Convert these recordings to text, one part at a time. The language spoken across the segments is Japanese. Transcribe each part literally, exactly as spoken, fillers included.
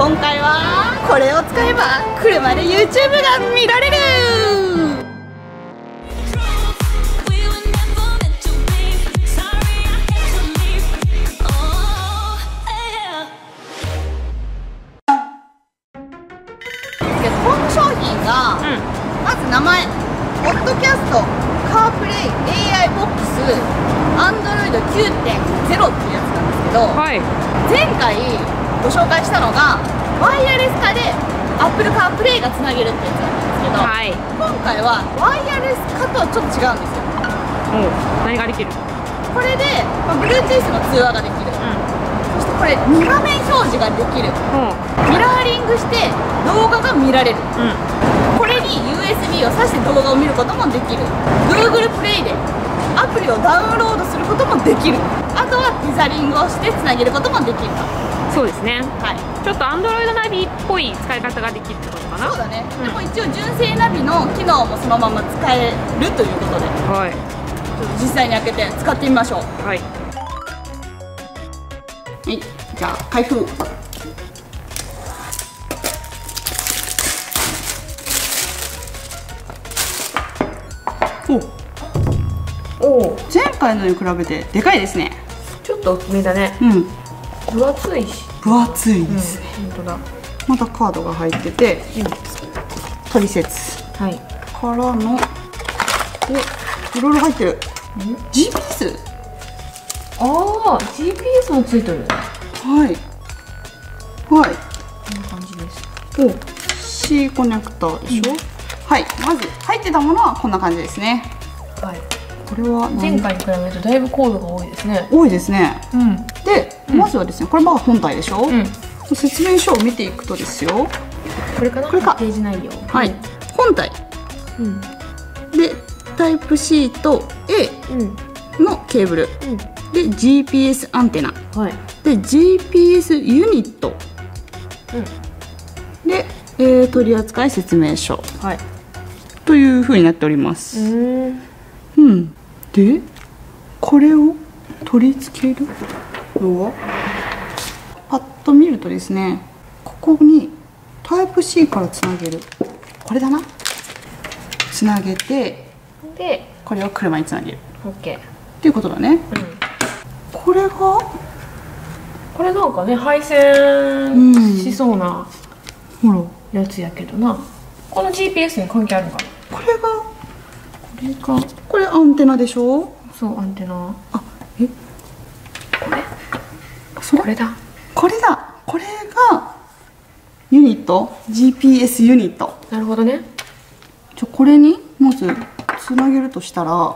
今回はこれを使えば車で ユーチューブ が見られる。この商品が、うん、まず名前ポッドキャストカープレイ エーアイ ボックス アンドロイド きゅうてんゼロ っていうやつなんですけど、はい、前回ご紹介したのがワイヤレス化で Apple CarPlay がつなげるってやつなんですけど、はい、今回はワイヤレス化とはちょっと違うんですよ。 うん、何ができる？ これで、まあ、Bluetooth の通話ができる、うん、そしてこれに画面表示ができる、うん、ミラーリングして動画が見られる、うん、これに ユーエスビー を挿して動画を見ることもできる。 Google Play でアプリをダウンロードすることもできる。あとはテザリングをしてつなげることもできる。 そうですね、はい、ちょっと Android ナビっぽい使い方ができるってことかな。 そうだね、うん、でも一応純正ナビの機能もそのまま使えるということで、はい、ちょっと実際に開けて使ってみましょう。はい、はい、じゃあ開封。おお、前回のに比べてでかいですね。 ちょっと大きめだね。うん、分厚いし。 分厚いですね。うん、本当だ。またカードが入ってて、うん、取説、はい、からの、お、いろいろ入ってる。ジーピーエス。 ああ、ジーピーエス もついてる。 はい。はい。こんな感じです。お、C コネクターでしょ。うん、はい、まず入ってたものはこんな感じですね。はい。これは前回に比べるとだいぶコードが多いですね。 多いですね。うん。で、まずはですね、これが本体でしょ。うん。説明書を見ていくとですよ。 これかな。これか。ページ内容。 はい。本体。うん。で、タイプ C と A のケーブル。うん。で、ジーピーエス アンテナ。はい。で、ジーピーエス ユニット。うん。で、えー、取扱説明書。はい。という風になっております。うん。うん。で、これを取り付けるのはパッと見るとですね、ここにタイプ C からつなげる、これだな、つなげて、でこれを車につなげる OK っていうことだね。うん、これがこれなんかね、配線しそうな、うん、ほらやつやけどな。この ジーピーエス に関係あるのかな。 これがこれがこれアンテナでしょ。 そう、アンテナ。あ、 え、これ、それ、 これだ。 これだ。これがユニット、ジーピーエス ユニット。 なるほどね。 ちょ、これにまずつなげるとしたら、こ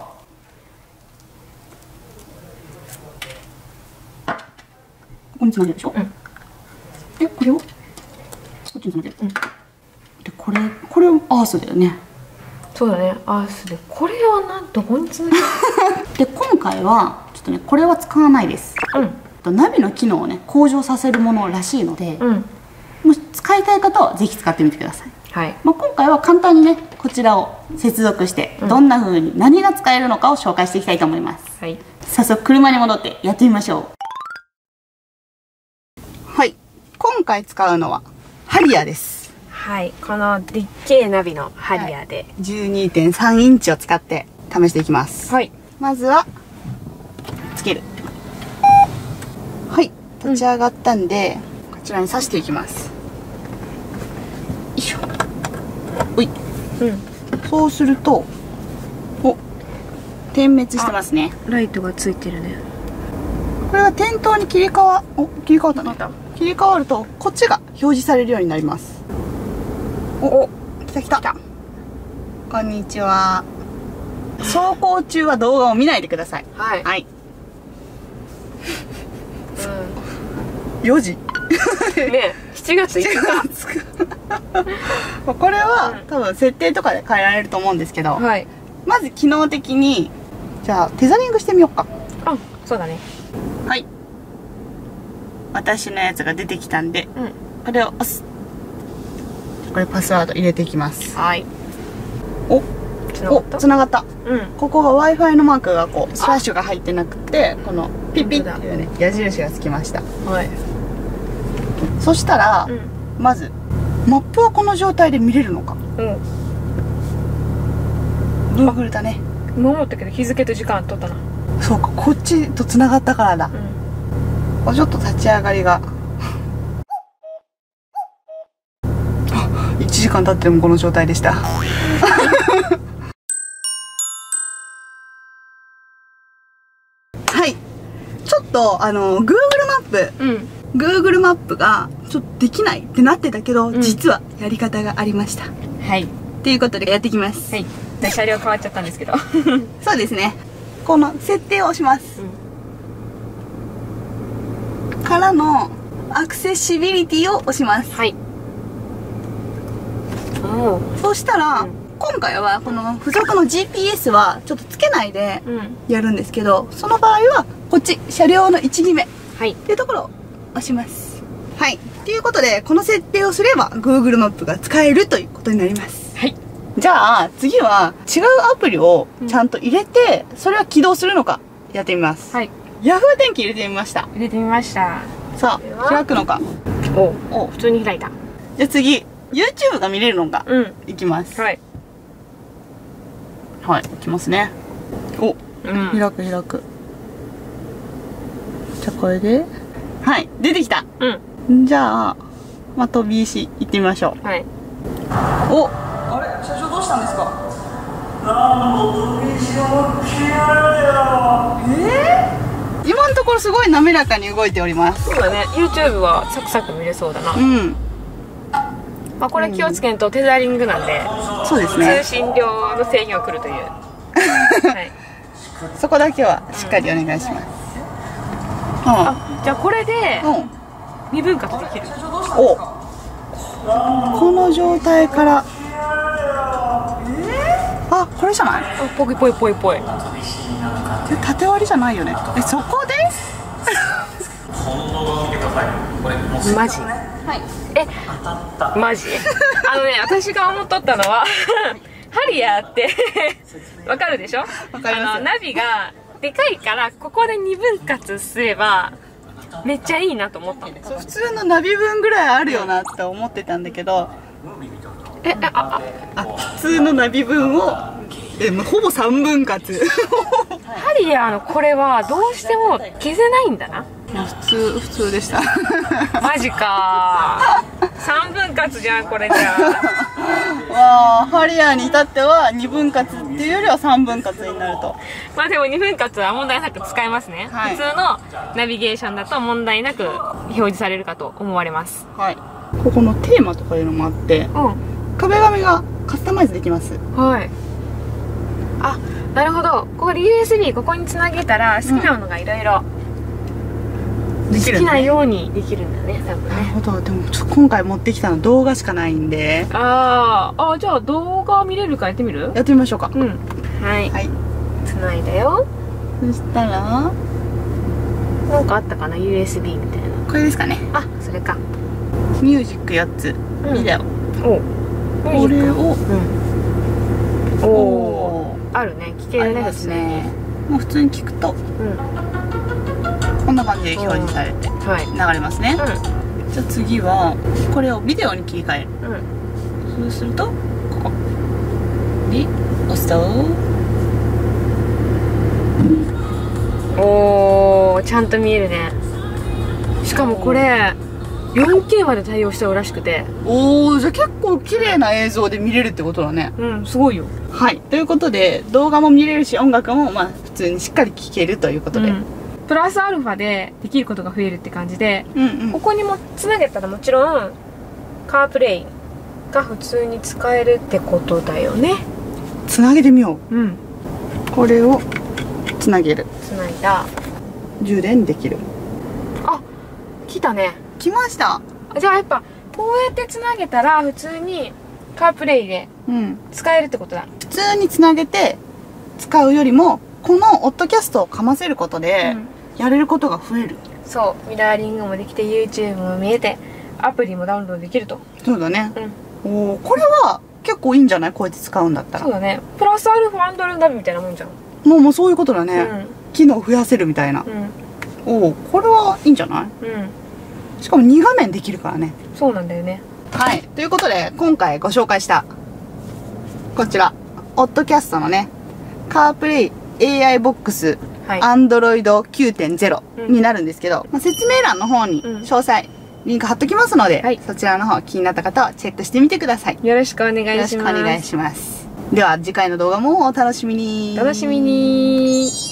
こにつなげるでしょ。うん、で、これをこっちにつなげる。うん、で、これ、これをアースだよね。 そうだね、アースで。これはなんどこにつなげるで、今回はちょっとね、これは使わないです。うん、ナビの機能をね、向上させるものらしいので、うん、もし使いたい方はぜひ使ってみてください。はい、まあ今回は簡単にね、こちらを接続して、どんな風に何が使えるのかを紹介していきたいと思います。はい、早速車に戻ってやってみましょう。はい、今回使うのはハリアーです。 はい、このでっけえナビのハリアーで、はい、 じゅうにてんさんインチを使って試していきます。はい、まずはつける。はい、立ち上がったんで、うん、こちらに挿していきます。よいしょ。おい、うん、そうすると、お、点滅してますね。 ライトがついてるね。 これが点灯に切り替わ、お、切り替わったね。切り替わるとこっちが表示されるようになります。おお、来た来た。こんにちは。走行中は動画を見ないでください。はい。はい。うん、よじ。 ね、しちがついつか。 これは、うん、多分設定とかで変えられると思うんですけど、はい、まず機能的に、じゃあテザリングしてみようか。 あ、そうだね。 はい。私のやつが出てきたんで、うん、これを押す。これパスワード入れていきます。はい。お、お、つながった。うん。ここが Wi-Fi のマークがこうスラッシュが入ってなくて、このピッピッっていうね矢印がつきました。はい。そしたら、うん、 まずマップはこの状態で見れるのか。 うん。 Google だね。 今思ったけど日付と時間取ったな。 そうか、こっちとつながったからだ。うん、ちょっと立ち上がりがあ、いちじかん経ってもこの状態でしたはい、ちょっとあの Google マップ、うん、Google マップがちょっとできないってなってたけど、うん、実はやり方がありました。はい、ということでやっていきます。はい、 車両変わっちゃったんですけどそうですね、この設定を押します、うん、からのアクセシビリティを押します。はい、そうしたら、うん、今回はこの付属の ジーピーエス はちょっとつけないでやるんですけど、うん、その場合はこっち車両のいち、にめっていうところを押します。はい、ということでこの設定をすれば Google マップが使えるということになります。はい、じゃあ次は違うアプリをちゃんと入れて、うん、それは起動するのかやってみます。はい、Yahoo 天気入れてみました。 入れてみました。 さあ開くのか。 おお、普通に開いた。 じゃあ次 YouTube が見れるのか、うん、いきます。はいはい、いきますね。お、うん、開く開く。じゃあこれではい出てきた。うん、じゃあまあ飛び石行ってみましょう。はい、お、あれ社長どうしたんですか。なんも飛び石を切られよ。えー、今のところすごい滑らかに動いております。 そうだね、 YouTube はサクサク見れそうだな。うん、まあこれ気をつけんとテザリングなんで、うん、そうですね、通信量の制限が来るという、はい、 そこだけはしっかりお願いします。うん、 あ、じゃあこれでにぶん割できる。 お、この状態から、あ、これじゃない？ ぽいぽいぽいぽい。 縦割りじゃないよね。え、そこで？ マジ？はい。え、マジ？あのね、私が思っとったのはハリアーってわかるでしょ？わかります。あのナビがでかいからここでにぶん割すればめっちゃいいなと思ったんです。 普通のナビ分ぐらいあるよなって思ってたんだけど、 え、あ、あ、 あ、普通のナビ分をえ、ほぼさんぶん割ハリアーのこれはどうしても消せないんだな。 普通普通でしたマジかー、さんぶん割じゃんこれじゃわあ、ハリアーに至ってはにぶん割っていうよりはさんぶん割になると。 まあでもにぶん割は問題なく使えますね、はい、普通のナビゲーションだと問題なく表示されるかと思われます。はい、 ここのテーマとかいうのもあって、うん、壁紙がカスタマイズできます。はい、 あ、なるほど、ここで ユーエスビー ここにつなげたら好きなものがいろいろ好きなようにできるんだね、多分ね。 なるほど。でもちょ今回持ってきたの動画しかないんで、 あーあ、じゃあ動画見れるかやってみる？ やってみましょうか。うん、 はい、はい、つないだよ。 そしたらなんかあったかな、 ユーエスビー みたいな。 これですかね。 あ、それか。 ミュージックよっつ、うん、ビデオ、おこれを、うん、おおあるね、聞けるね。 ですね。もう普通に聞くと、うん、こんな感じで表示されて流れますね。うん、じゃあ次はこれをビデオに切り替える。うん、そうするとここで押すと、 おー、ちゃんと見えるね。しかもこれ よんケー まで対応してるらしくて、 おお、じゃあ結構綺麗な映像で見れるってことだね。 うん、すごいよ。 はい、ということで動画も見れるし音楽もまあ普通にしっかり聴けるということで、うん、 プラスアルファでできることが増えるって感じで、うん、うん、ここにもつなげたらもちろんカープレイが普通に使えるってことだよね。 つなげてみよう。うん、これをつなげる。 つないだ。 充電できる。 あ、来たね。 来ました。 じゃあやっぱこうやってつなげたら普通にカープレイで使えるってことだ。うん、 普通につなげて使うよりもこのオッドキャストをかませることでやれることが増える。 うん、そう、ミラーリングもできて YouTube も見えてアプリもダウンロードできると。 そうだね。うん、おお、これは結構いいんじゃない？こうやって使うんだったら。 そうだね。プラスアルファアンドロイドナビみたいなもんじゃん。 もうもうそういうことだね。うん、機能増やせるみたいな。うん、おお、これはいいんじゃない？うん。 しかもに画面できるからね。 そうなんだよね。 はい。ということで、今回ご紹介した、こちら、オッドキャストのね、カープレイ エーアイ ボックス、はい、アンドロイド きゅうてんゼロ になるんですけど、うん、まあ、説明欄の方に詳細、リンク貼っときますので、はい、そちらの方気になった方はチェックしてみてください。 よろしくお願いします。 よろしくお願いします。では次回の動画もお楽しみに。 楽しみに。